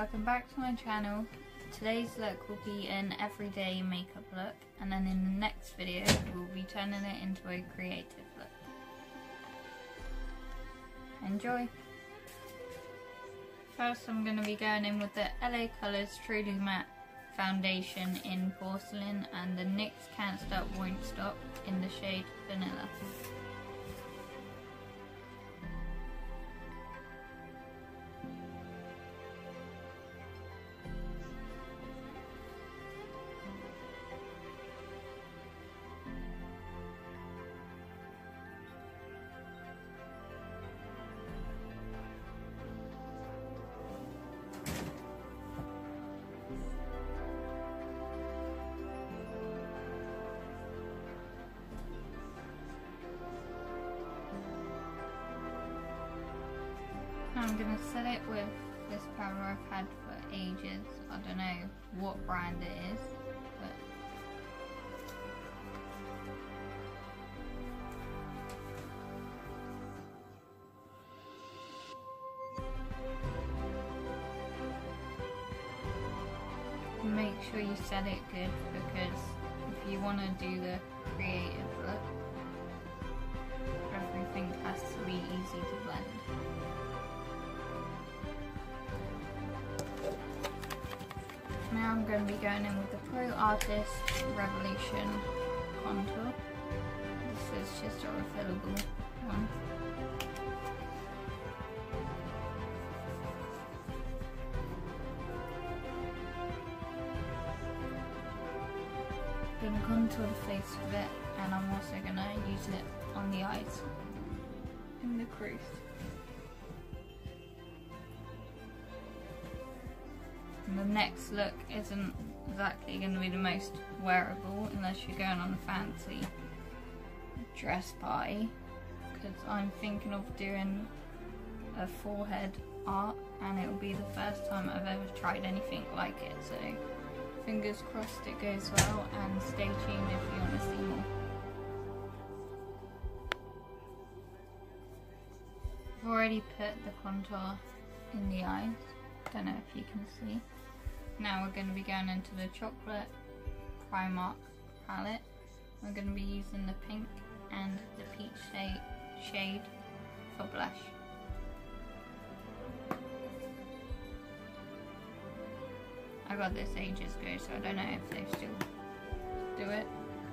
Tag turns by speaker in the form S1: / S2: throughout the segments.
S1: welcome back to my channel. Today's look will be an everyday makeup look, and then in the next video we'll be turning it into a creative look. Enjoy! First I'm going to be going in with the LA Colors Truly Matte Foundation in Porcelain and the NYX Can't Stop Won't Stop in the shade Vanilla. I'm going to set it with this powder I've had for ages. I don't know what brand it is, but make sure you set it good, because if you want to do the creative look, everything has to be easy to blend. Now I'm going to be going in with the Pro Artist Revolution contour. This is just a refillable one. I'm going to contour the face with it, and I'm also going to use it on the eyes in the crease. And the next look isn't exactly going to be the most wearable unless you're going on a fancy dress party, because I'm thinking of doing a forehead art and it will be the first time I've ever tried anything like it, so fingers crossed it goes well, and stay tuned if you want to see more. I've already put the contour in the eyes, don't know if you can see. Now we're going to be going into the chocolate Primark palette. We're going to be using the pink and the peach shade for blush. I got this ages ago, so I don't know if they still do it.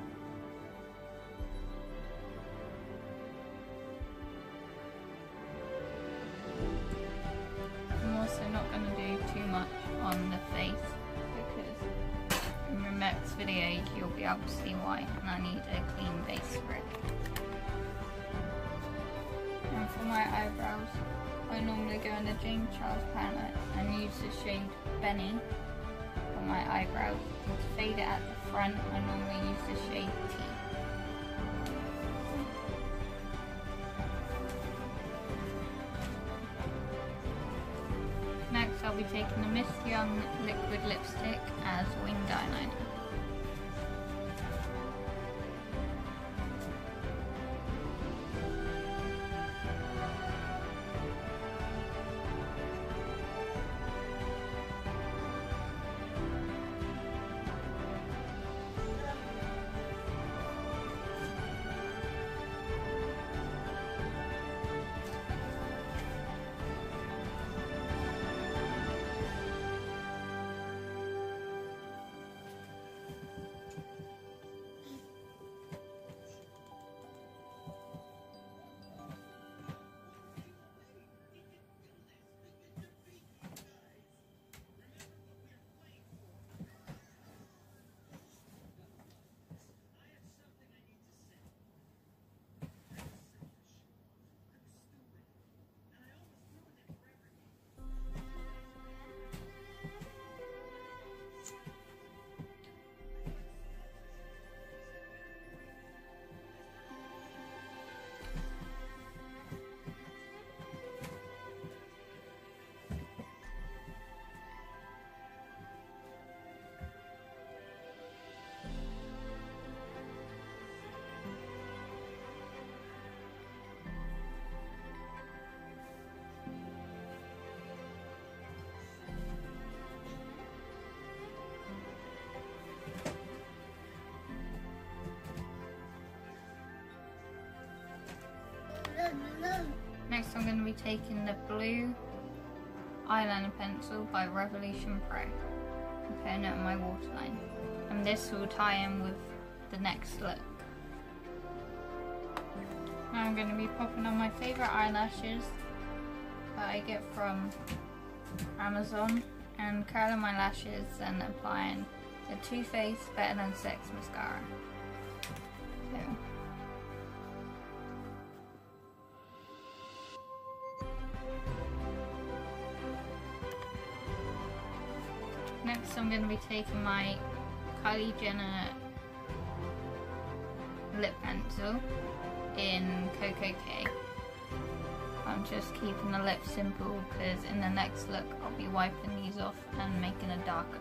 S1: I'm also not going to do too much on the face, because in the next video you'll be able to see why, and I need a clean base for it. And for my eyebrows, I normally go in the James Charles palette and use the shade Benny for my eyebrows. And to fade it at the front, I normally use the shade T. Next I'll be taking the Miss Young liquid lipstick as winged eyeliner. Next I'm going to be taking the blue eyeliner pencil by Revolution Pro and putting it on my waterline. And this will tie in with the next look. Now I'm going to be popping on my favourite eyelashes that I get from Amazon and curling my lashes and applying the Too Faced Better Than Sex mascara. So. Next I'm going to be taking my Kylie Jenner lip pencil in Coco K. I'm just keeping the lips simple because in the next look I'll be wiping these off and making a darker.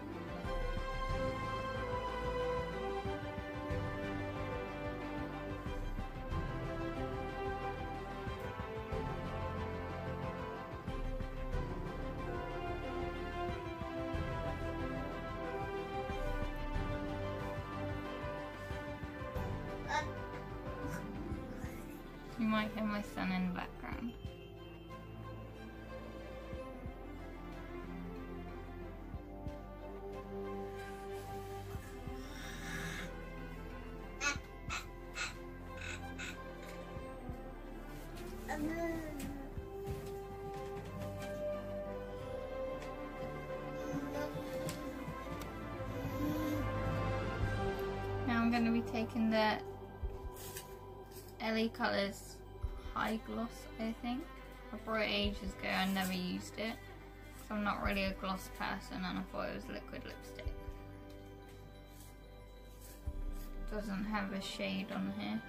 S1: You might hear my son in the background. Now I'm going to be taking the LA Colors High Gloss, I think. I bought it ages ago, I never used it. So I'm not really a gloss person and I thought it was liquid lipstick. Doesn't have a shade on here.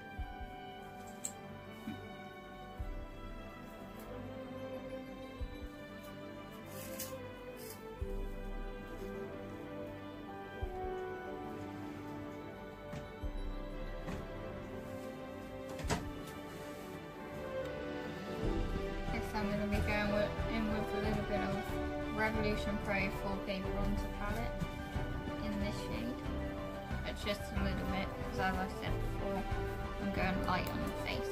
S1: I'm going to be going in with a little bit of Revolution Pro 4K Bronzer palette in this shade, but just a little bit because as I said before, I'm going light on the face.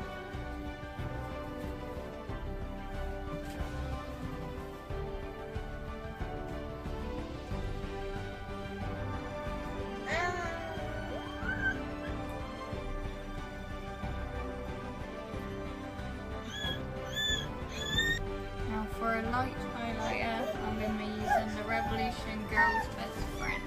S1: For a light highlighter, I'm going to be using the Revolution Girls Best Friend.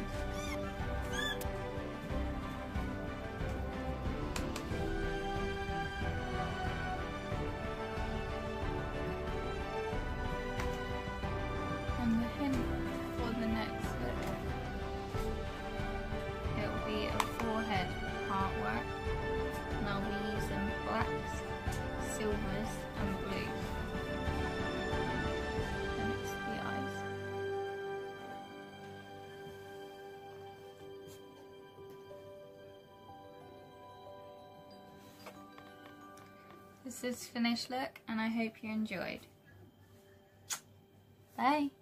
S1: And the hint for the next look, it will be a forehead artwork, and I'll be using blacks, silvers and blues. This is finished look and I hope you enjoyed. Bye!